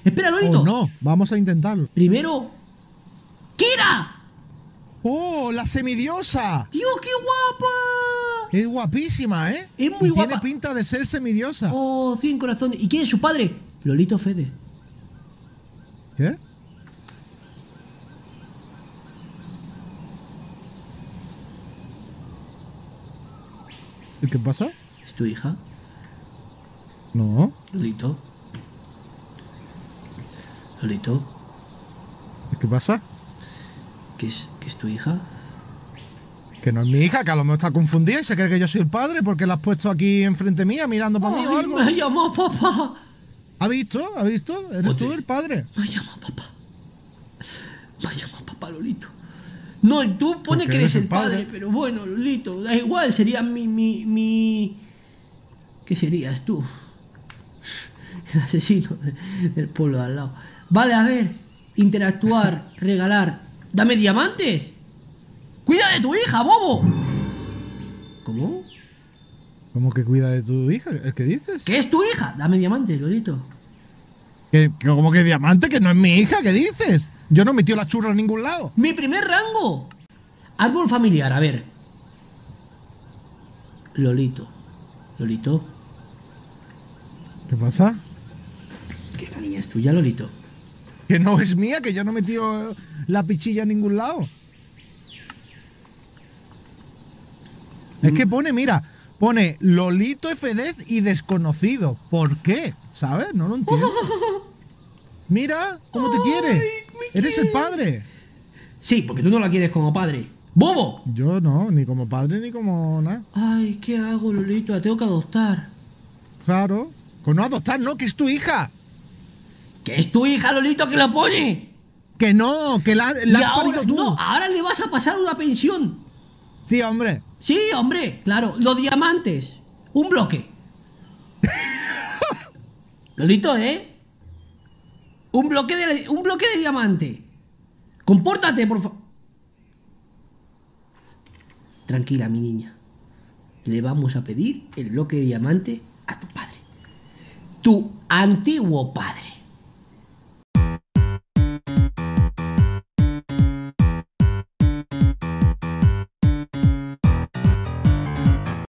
Espera, Lolito. Oh, no, vamos a intentarlo. Primero... ¡Kira! ¡Oh, la semidiosa! ¡Tío, qué guapa! Es guapísima, ¿eh? Es muy Y guapa. tiene pinta de ser semidiosa. Oh, 100 corazones. ¿Y quién es su padre? Lolito Fede. ¿Qué? ¿Y qué pasa? ¿Es tu hija? No. Lolito. Lolito. ¿Qué pasa? ¿Qué es tu hija? Que no es mi hija, que a lo mejor está confundida y se cree que yo soy el padre porque la has puesto aquí enfrente mía mirando para mí o Ay, algo. me ha llamado papá. ¿Ha visto? ¿Ha visto? ¿Eres tú el padre? Me ha llamado papá. Me ha llamado papá, Lolito. No, tú pones Porque que eres eres el el padre, padre. pero bueno, Lolito, da igual, sería mi... ¿Qué serías tú? El asesino del pueblo de al lado. Vale, a ver, interactuar, regalar. ¡Dame diamantes! ¡Cuida de tu hija, bobo! ¿Cómo? ¿Cómo que cuida de tu hija? ¿El que dices? ¿Qué es tu hija? Dame diamantes, Lolito. ¿Cómo que diamante? Que no es mi hija, ¿qué dices? Yo no he metido la churra en ningún lado. ¡Mi primer rango! Árbol familiar, a ver. Lolito. Lolito. ¿Qué pasa? Que esta niña es tuya, Lolito. Que no es mía, que yo no he metido la pichilla en ningún lado. Es que pone, mira, pone Lolito Fedez y desconocido. ¿Por qué? ¿Sabes? No lo entiendo. Mira, ¿cómo te quiere? Eres el padre. Sí, porque tú no la quieres como padre. ¡Bobo! Yo no, ni como padre ni como nada. Ay, ¿qué hago, Lolito? La tengo que adoptar. Claro. Con no adoptar, no, que es tu hija. ¿Que es tu hija, Lolito, que lo pone? Que no, que la Y has ahora, parido tú. no, ahora le vas a pasar una pensión. Sí, hombre. Sí, hombre, claro. Los diamantes. Un bloque. Lolito, ¿eh? Un bloque de diamante. Compórtate, por favor. Tranquila, mi niña. Le vamos a pedir el bloque de diamante a tu padre. Tu antiguo padre.